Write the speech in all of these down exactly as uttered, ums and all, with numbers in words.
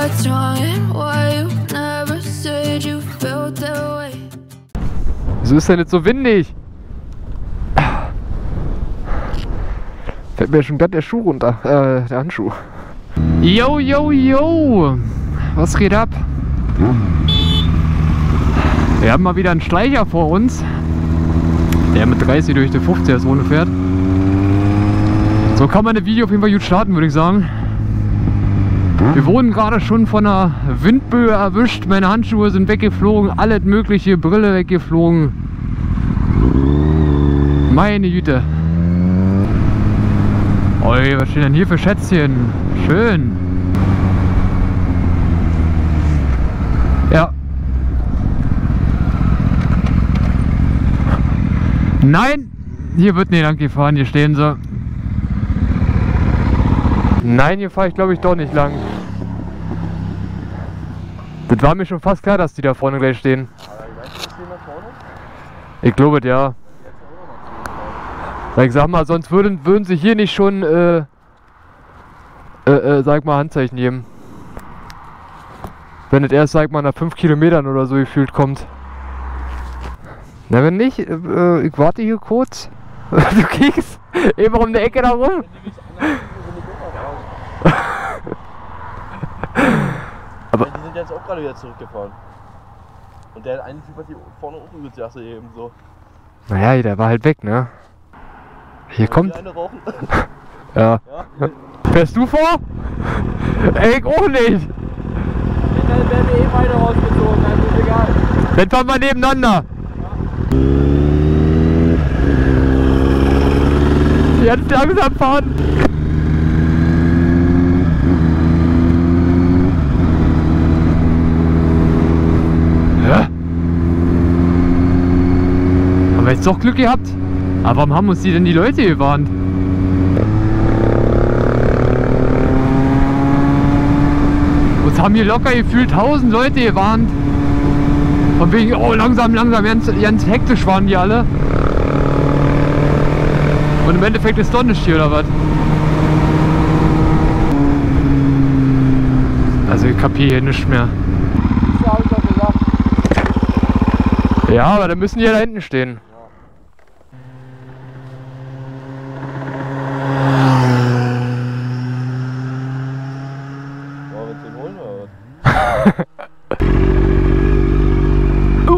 what's wrong and why you never said you felt that way. Wieso ist denn jetzt so windig? Fällt mir schon gerade der Schuh runter, äh, der Handschuh. Yo, yo, yo! Was geht ab? Wir haben mal wieder einen Schleicher vor uns, der mit dreißig durch die fünfziger-Zone fährt. So kann man das Video auf jeden Fall gut starten, würde ich sagen. Wir wurden gerade schon von einer Windböe erwischt, meine Handschuhe sind weggeflogen, alles mögliche, Brille weggeflogen. Meine Güte. Oi, was steht denn hier für Schätzchen? Schön. Ja. Nein! Hier wird nicht lang gefahren, hier stehen sie. Nein, hier fahre ich glaube ich doch nicht lang. Das war mir schon fast klar, dass die da vorne gleich stehen. Ich glaube, ja. Ich sag mal, sonst würden, würden sie hier nicht schon, äh, äh, äh, sag mal, Handzeichen geben. Wenn es erst, sag mal, nach fünf Kilometern oder so gefühlt kommt. Na, wenn nicht, äh, ich warte hier kurz. Du kriegst eben um die Ecke da rum. Aber die sind jetzt auch gerade wieder zurückgefahren. Und der eine Typ hat hier vorne auch übelst Jasse eben so. Naja, der war halt weg, ne? Hier kommt. Eine rauchen? Ja. Ja. Fährst du vor? Ey, ich auch nicht. Dann werden wir eh beide rausgezogen, also ist egal. Dann fahren wir nebeneinander. Ja. Jetzt langsam fahren. Ja. Haben wir jetzt doch Glück gehabt? Aber warum haben uns die denn die Leute gewarnt? Uns haben hier locker gefühlt tausend Leute gewarnt. Von wegen, oh langsam, langsam, ganz, ganz hektisch waren die alle. Und im Endeffekt ist doch nicht hier, oder was? Also ich kapiere hier nichts mehr. Das habe ich doch gesagt. Ja, aber dann müssen die ja da hinten stehen. uh.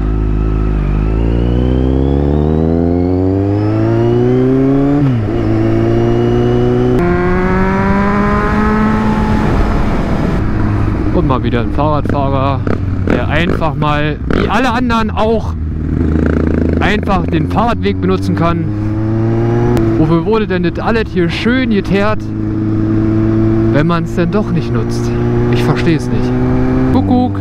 Und mal wieder ein Fahrradfahrer, der einfach mal, wie alle anderen auch, einfach den Fahrradweg benutzen kann. Wofür wurde denn das alles hier schön geteert, wenn man es denn doch nicht nutzt? Ich verstehe es nicht. Kuckuck!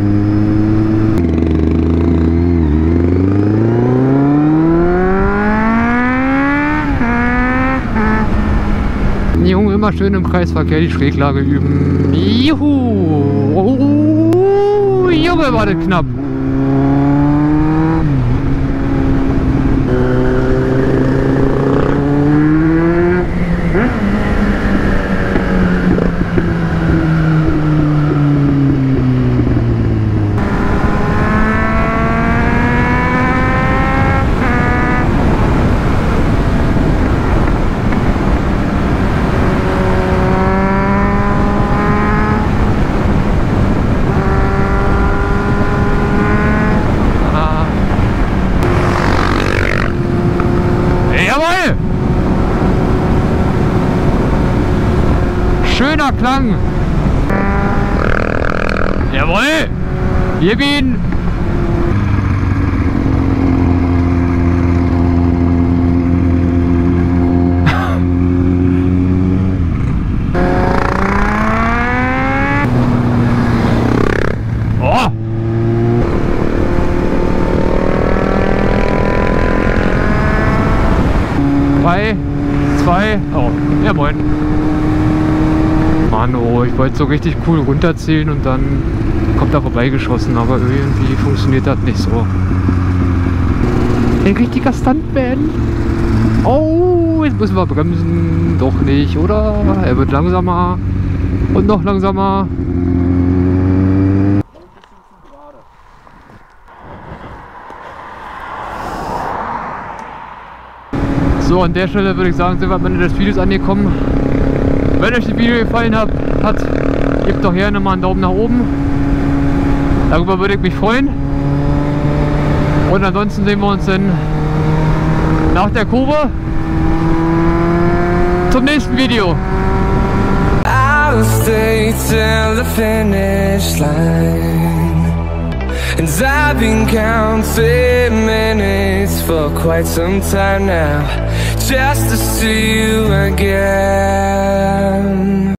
Junge, immer schön im Kreisverkehr die Schräglage üben. Juhu! Oh, Junge, war das knapp! Schöner Klang. Jawohl. Wir gehen. Oh. Drei, zwei. Oh, ja moin. Mann, oh, ich wollte so richtig cool runterzählen und dann kommt er vorbeigeschossen, aber irgendwie funktioniert das nicht so. Ein richtiger Stuntman. Oh, jetzt müssen wir bremsen. Doch nicht, oder? Er wird langsamer und noch langsamer. So, an der Stelle würde ich sagen, sind wir am Ende des Videos angekommen. Wenn euch das Video gefallen hat, hat gebt doch gerne mal einen Daumen nach oben. Darüber würde ich mich freuen. Und ansonsten sehen wir uns dann nach der Kurve zum nächsten Video. I'll stay till the finish line, and I've been counting minutes for quite some time now, just to see you again.